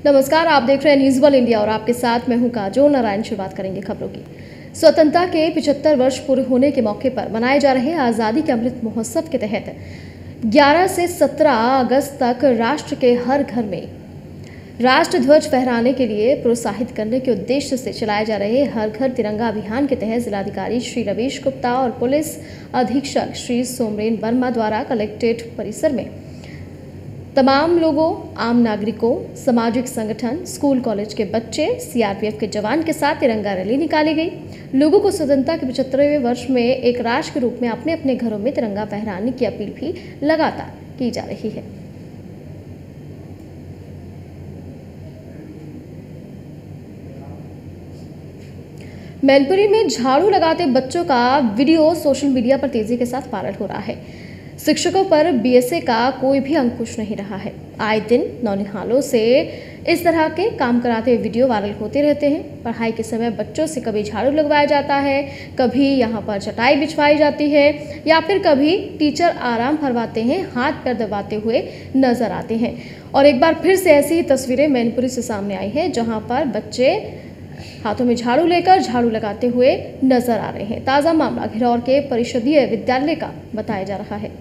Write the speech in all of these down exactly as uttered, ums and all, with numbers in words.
नमस्कार, आप देख रहे हैं न्यूज़ वर्ल्ड इंडिया और आपके साथ मैं हूं काजोल नारायण। शुरुआत करेंगे खबरों की। स्वतंत्रता के पचहत्तर वर्ष पूरे होने के मौके पर मनाए जा रहे आज़ादी के अमृत महोत्सव के तहत ग्यारह से सत्रह अगस्त तक राष्ट्र के हर घर में राष्ट्र ध्वज फहराने के लिए प्रोत्साहित करने के उद्देश्य से चलाए जा रहे हर घर तिरंगा अभियान के तहत जिलाधिकारी श्री रवीश गुप्ता और पुलिस अधीक्षक श्री सोमरेन वर्मा द्वारा कलेक्ट्रेट परिसर में तमाम लोगों, आम नागरिकों, सामाजिक संगठन, स्कूल कॉलेज के बच्चे, सीआरपीएफ के जवान के साथ तिरंगा रैली निकाली गई। लोगों को स्वतंत्रता के पचहत्तरवें वर्ष में एक राष्ट्र के रूप में अपने अपने घरों में तिरंगा फहराने की अपील भी लगातार की जा रही है। मैनपुरी में झाड़ू लगाते बच्चों का वीडियो सोशल मीडिया पर तेजी के साथ वायरल हो रहा है। शिक्षकों पर बीएसए का कोई भी अंकुश नहीं रहा है। आए दिन नौनिहालों से इस तरह के काम कराते हुए वीडियो वायरल होते रहते हैं। पढ़ाई के समय बच्चों से कभी झाड़ू लगवाया जाता है, कभी यहाँ पर चटाई बिछवाई जाती है या फिर कभी टीचर आराम फरमाते हैं, हाथ पैर दबाते हुए नजर आते हैं। और एक बार फिर से ऐसी ही तस्वीरें मैनपुरी से सामने आई है, जहाँ पर बच्चे हाथों में झाड़ू लेकर झाड़ू लगाते हुए नजर आ रहे हैं। ताज़ा मामला घिरौर के परिषदीय विद्यालय का बताया जा रहा है।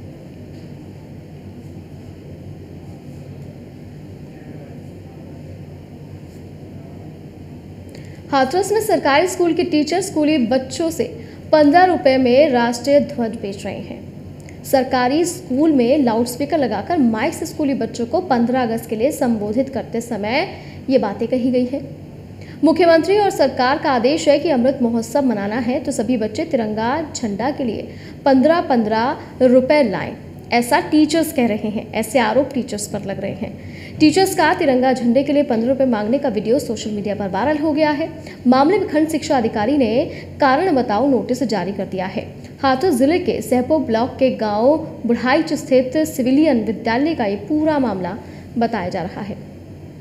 हाथरस में सरकारी स्कूल के टीचर स्कूली बच्चों से पंद्रह रुपए में राष्ट्रीय ध्वज बेच रहे हैं। सरकारी स्कूल में लाउडस्पीकर लगाकर माइक से स्कूली बच्चों को पंद्रह अगस्त के लिए संबोधित करते समय ये बातें कही गई है। मुख्यमंत्री और सरकार का आदेश है कि अमृत महोत्सव मनाना है तो सभी बच्चे तिरंगा झंडा के लिए पंद्रह पंद्रह रुपए लाएं, ऐसा टीचर्स कह रहे हैं। ऐसे आरोप टीचर्स पर लग रहे हैं। टीचर्स का तिरंगा झंडे के लिए पंद्रह रुपए मांगने का वीडियो सोशल मीडिया पर वायरल हो गया है। मामले में खंड शिक्षा अधिकारी ने कारण बताओ नोटिस जारी कर दिया है। हाथरस जिले के सहपो ब्लॉक के गांव बुढ़ाईच स्थित सिविलियन विद्यालय का ये पूरा मामला बताया जा रहा है।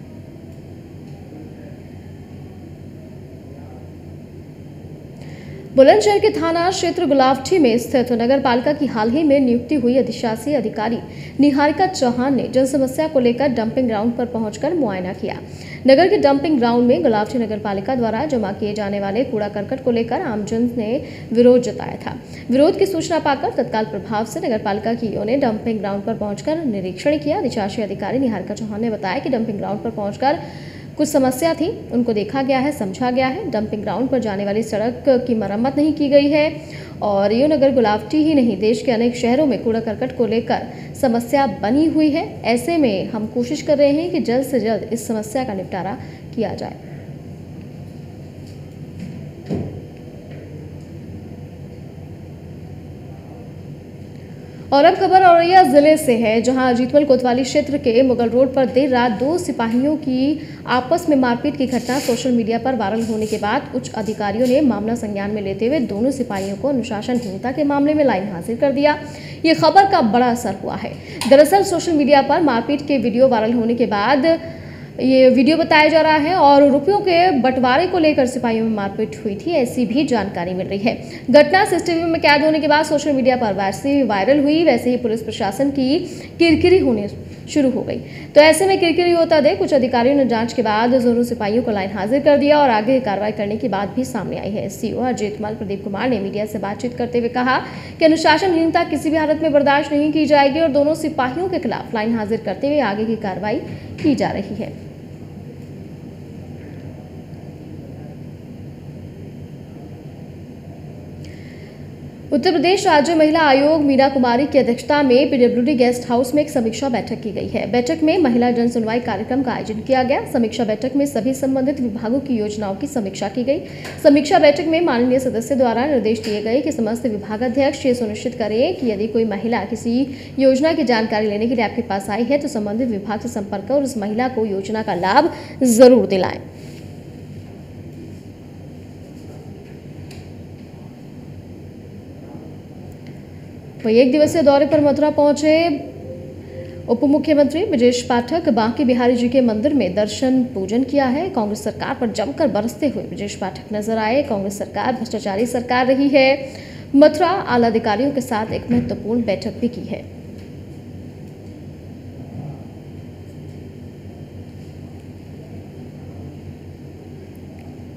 बुलंदशहर के थाना क्षेत्र गुलावटी में स्थित नगर पालिका की हाल ही में नियुक्ति हुई अधिशासी अधिकारी निहारिका चौहान ने जन समस्या को लेकर डंपिंग ग्राउंड पर पहुंचकर मुआयना किया। नगर के डंपिंग ग्राउंड में गुलावटी नगर पालिका द्वारा जमा किए जाने वाले कूड़ा करकट को लेकर आमजन ने विरोध जताया था। विरोध की सूचना पाकर तत्काल प्रभाव से नगर पालिका की ओर ने डंपिंग ग्राउंड पर पहुंचकर निरीक्षण किया। अधिशासी अधिकारी निहारिका चौहान ने बताया कि डंपिंग ग्राउंड पर पहुंचकर कुछ समस्या थी, उनको देखा गया है, समझा गया है। डंपिंग ग्राउंड पर जाने वाली सड़क की मरम्मत नहीं की गई है और ये नगर गुलावटी ही नहीं, देश के अनेक शहरों में कूड़ा करकट को लेकर समस्या बनी हुई है। ऐसे में हम कोशिश कर रहे हैं कि जल्द से जल्द इस समस्या का निपटारा किया जाए। और अब खबर औरैया जिले से है, जहां अजीतमल कोतवाली क्षेत्र के मुगल रोड पर देर रात दो सिपाहियों की आपस में मारपीट की घटना सोशल मीडिया पर वायरल होने के बाद उच्च अधिकारियों ने मामला संज्ञान में लेते हुए दोनों सिपाहियों को अनुशासनहीनता के मामले में लाइन हाजिर कर दिया। ये खबर का बड़ा असर हुआ है। दरअसल सोशल मीडिया पर मारपीट के वीडियो वायरल होने के बाद ये वीडियो बताया जा रहा है और रुपयों के बंटवारे को लेकर सिपाहियों में मारपीट हुई थी, ऐसी भी जानकारी मिल रही है। घटना सीसीटीवी में कैद होने के बाद सोशल मीडिया पर वैसे वायरल हुई, वैसे ही पुलिस प्रशासन की किरकिरी होने शुरू हो गई। तो ऐसे में किरकिरी होता देख कुछ अधिकारियों ने जांच के बाद दोनों सिपाहियों को लाइन हाजिर कर दिया और आगे कार्रवाई करने की बात भी सामने आई है। एससीओ अजीतमल प्रदीप कुमार ने मीडिया से बातचीत करते हुए कहा कि अनुशासनहीनता किसी भी हालत में बर्दाश्त नहीं की जाएगी और दोनों सिपाहियों के खिलाफ लाइन हाजिर करते हुए आगे की कार्रवाई की जा रही है। उत्तर प्रदेश राज्य महिला आयोग मीना कुमारी की अध्यक्षता में पीडब्ल्यूडी गेस्ट हाउस में एक समीक्षा बैठक की गई है। बैठक में महिला जन सुनवाई कार्यक्रम का आयोजन किया गया। समीक्षा बैठक में सभी संबंधित विभागों की योजनाओं की समीक्षा की गई। समीक्षा बैठक में माननीय सदस्य द्वारा निर्देश दिए गए कि समस्त विभागाध्यक्ष ये सुनिश्चित करें कि यदि कोई महिला किसी योजना की जानकारी लेने के लिए आपके पास आई है तो संबंधित विभाग से संपर्क कर उस महिला को योजना का लाभ जरूर दिलाएं। वही एक दिवसीय दौरे पर मथुरा पहुंचे उप मुख्यमंत्री ब्रजेश पाठक बांके बिहारी जी के मंदिर में दर्शन पूजन किया है। कांग्रेस सरकार पर जमकर बरसते हुए ब्रजेश पाठक नजर आए। कांग्रेस सरकार भ्रष्टाचारी सरकार रही है। मथुरा आला अधिकारियों के साथ एक महत्वपूर्ण बैठक भी की है।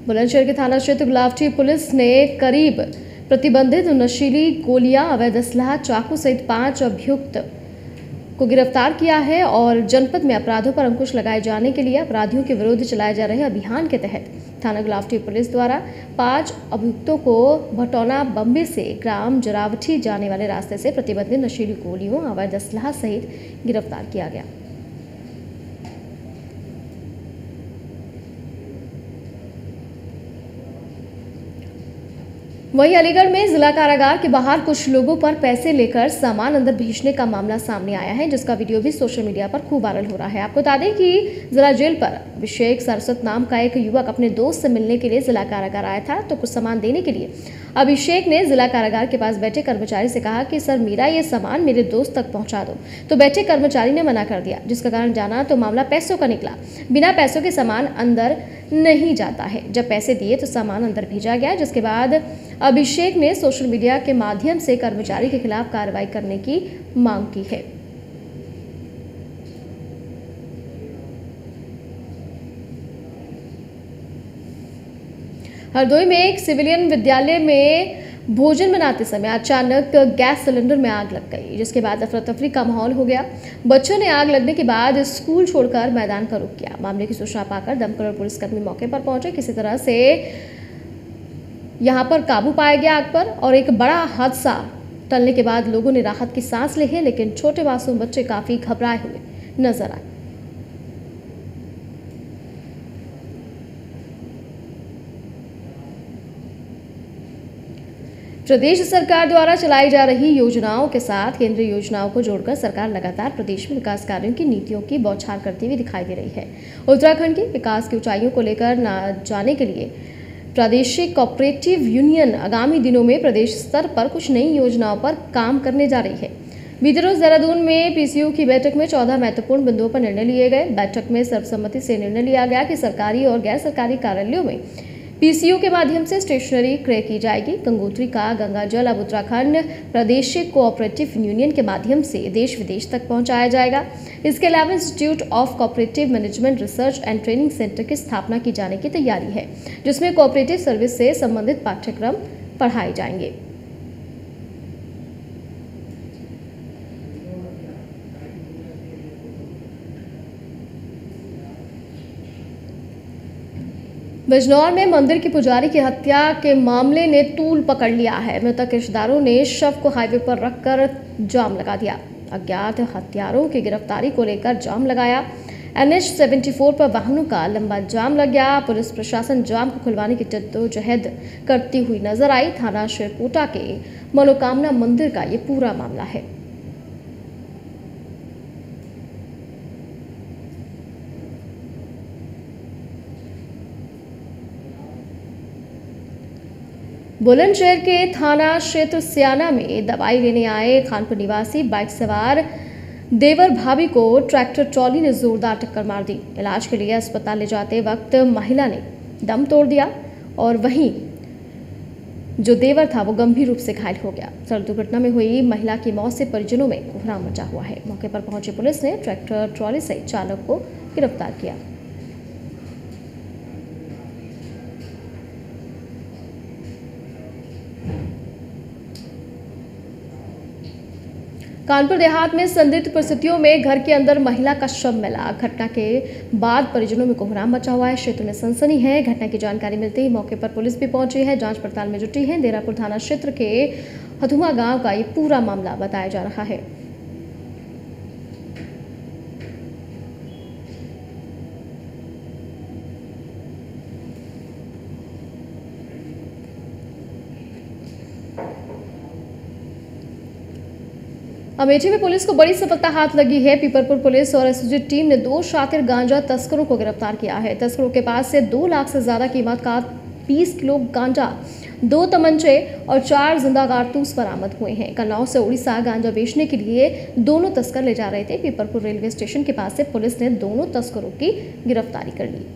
बुलंदशहर के थाना क्षेत्र गुलावटी पुलिस ने करीब प्रतिबंधित नशीली गोलियां, अवैध असलहा, चाकू सहित पांच अभियुक्त को गिरफ्तार किया है और जनपद में अपराधों पर अंकुश लगाए जाने के लिए अपराधियों के विरुद्ध चलाए जा रहे अभियान के तहत थाना गुलावटी पुलिस द्वारा पांच अभियुक्तों को भटौना बम्बे से ग्राम जरावठी जाने वाले रास्ते से प्रतिबंधित नशीली गोलियों, अवैध असलहा सहित गिरफ्तार किया गया। वहीं अलीगढ़ में जिला कारागार के बाहर कुछ लोगों पर पैसे लेकर सामान अंदर भेजने का मामला सामने आया है, जिसका वीडियो भी सोशल मीडिया पर खूब वायरल हो रहा है। आपको बता दें कि जिला जेल पर अभिषेक सरस्वत नाम का एक युवक अपने दोस्त से मिलने के लिए जिला कारागार आया था, तो कुछ सामान देने के लिए अभिषेक ने जिला कारागार के पास बैठे कर्मचारी से कहा कि सर मेरा ये सामान मेरे दोस्त तक पहुंचा दो, तो बैठे कर्मचारी ने मना कर दिया, जिसका कारण जाना तो मामला पैसों का निकला। बिना पैसों के सामान अंदर नहीं जाता है। जब पैसे दिए तो सामान अंदर भेजा गया, जिसके बाद अभिषेक ने सोशल मीडिया के माध्यम से कर्मचारी के खिलाफ कार्रवाई करने की मांग की है। हरदोई में एक सिविलियन विद्यालय में भोजन बनाते समय अचानक गैस सिलेंडर में आग लग गई, जिसके बाद अफरा तफरी का माहौल हो गया। बच्चों ने आग लगने के बाद स्कूल छोड़कर मैदान का रुख किया। मामले की सूचना पाकर दमकल और पुलिसकर्मी मौके पर पहुंचे। किसी तरह से यहां पर काबू पाया गया आग पर और एक बड़ा हादसा टलने के बाद लोगों ने राहत की सांस ली है, लेकिन छोटे मासूम बच्चे काफी घबराए हुए नजर आए। प्रदेश सरकार द्वारा चलाई जा रही योजनाओं के साथ केंद्रीय योजनाओं को जोड़कर सरकार लगातार प्रदेश में विकास कार्यों की नीतियों की बौछार करती हुई दिखाई दे रही है। उत्तराखंड की विकास की ऊंचाइयों को लेकर न जाने के लिए प्रादेशिक कोऑपरेटिव यूनियन आगामी दिनों में प्रदेश स्तर पर कुछ नई योजनाओं पर काम करने जा रही है। बीते रोज देहरादून में पीसीयू की बैठक में चौदह महत्वपूर्ण बिंदुओं पर निर्णय लिए गए। बैठक में सर्वसम्मति से निर्णय लिया गया कि सरकारी और गैर सरकारी कार्यालयों में पीसीयू के माध्यम से स्टेशनरी क्रय की जाएगी। गंगोत्री का गंगा जल अब उत्तराखंड प्रादेशिक कोऑपरेटिव यूनियन के माध्यम से देश विदेश तक पहुंचाया जाएगा। इसके अलावा institute of cooperative management research and training centre की स्थापना की जाने की तैयारी है, जिसमें कोऑपरेटिव सर्विस से संबंधित पाठ्यक्रम पढ़ाए जाएंगे। बिजनौर में मंदिर की पुजारी की हत्या के मामले ने तूल पकड़ लिया है। मृतक रिश्तेदारों ने शव को हाईवे पर रखकर जाम लगा दिया। अज्ञात हत्यारों की गिरफ्तारी को लेकर जाम लगाया। एनएच चौहत्तर पर वाहनों का लंबा जाम लग गया। पुलिस प्रशासन जाम को खुलवाने की जद्दोजहद करती हुई नजर आई। थाना शेरकोटा के मनोकामना मंदिर का ये पूरा मामला है। बुलंदशहर के थाना क्षेत्र सियाना में दवाई लेने आए खानपुर निवासी बाइक सवार देवर भाभी को ट्रैक्टर ट्रॉली ने जोरदार टक्कर मार दी। इलाज के लिए अस्पताल ले जाते वक्त महिला ने दम तोड़ दिया और वहीं जो देवर था वो गंभीर रूप से घायल हो गया। सड़क दुर्घटना में हुई महिला की मौत से परिजनों में कोहराम मचा हुआ है। मौके पर पहुंची पुलिस ने ट्रैक्टर ट्रॉली से चालक को गिरफ्तार किया। कानपुर देहात में संदिग्ध परिस्थितियों में घर के अंदर महिला का शव मिला। घटना के बाद परिजनों में कोहराम मचा हुआ है। क्षेत्र में सनसनी है। घटना की जानकारी मिलते ही मौके पर पुलिस भी पहुंची है, जांच पड़ताल में जुटी है। देरापुर थाना क्षेत्र के हथुमा गांव का ये पूरा मामला बताया जा रहा है। अमेठी में पुलिस को बड़ी सफलता हाथ लगी है। पीपरपुर पुलिस और एसओजी टीम ने दो शातिर गांजा तस्करों को गिरफ्तार किया है। तस्करों के पास से दो लाख से ज्यादा कीमत का बीस किलो गांजा, दो तमंचे और चार जिंदा कारतूस बरामद हुए हैं। कन्नौज से उड़ीसा गांजा बेचने के लिए दोनों तस्कर ले जा रहे थे। पीपरपुर रेलवे स्टेशन के पास से पुलिस ने दोनों तस्करों की गिरफ्तारी कर ली।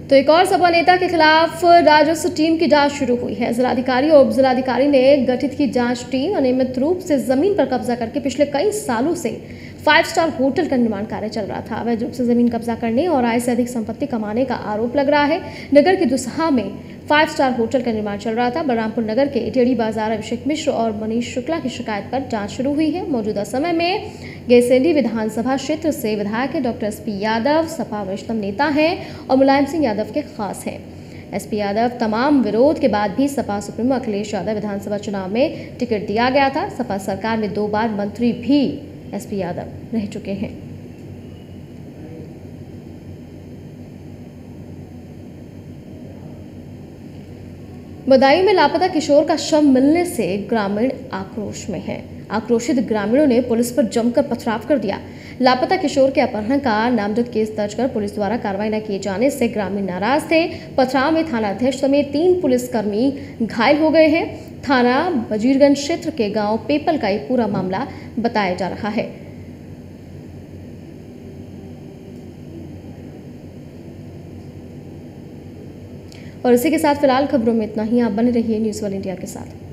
तो एक और सपा नेता के खिलाफ राजस्व टीम की जांच शुरू हुई है। जिलाधिकारी और उप जिलाधिकारी ने गठित की जांच टीम अनियमित रूप से जमीन पर कब्जा करके पिछले कई सालों से फाइव स्टार होटल का निर्माण कार्य चल रहा था। अवैध रूप से जमीन कब्जा करने और आय से अधिक संपत्ति कमाने का आरोप लग रहा है। नगर के दुसहा में फाइव स्टार होटल का निर्माण चल रहा था। बलरामपुर नगर के टेढ़ी बाजार अभिषेक मिश्र और मनीष शुक्ला की शिकायत पर जांच शुरू हुई है। मौजूदा समय में गैसेंडी विधानसभा क्षेत्र से विधायक है doctor S P Yadav Sapa वरिष्ठ नेता हैं और मुलायम सिंह यादव के खास हैं। एस पी यादव तमाम विरोध के बाद भी सपा सुप्रीमो अखिलेश यादव विधानसभा चुनाव में टिकट दिया गया था। सपा सरकार में दो बार मंत्री भी एस पी यादव रह चुके हैं। बदायूं में लापता किशोर का शव मिलने से ग्रामीण आक्रोश में है। आक्रोशित ग्रामीणों ने पुलिस पर जमकर पथराव कर दिया। लापता किशोर के अपहरण का नामजद केस दर्ज कर पुलिस द्वारा कार्रवाई न किए जाने से ग्रामीण नाराज थे। पथराव में थाना अध्यक्ष समेत तीन पुलिसकर्मी घायल हो गए हैं। थाना वजीरगंज क्षेत्र के गांव पेपल का ये पूरा मामला बताया जा रहा है। और इसी के साथ फिलहाल खबरों में इतना ही। आप बने रहिए न्यूज़ वन इंडिया के साथ।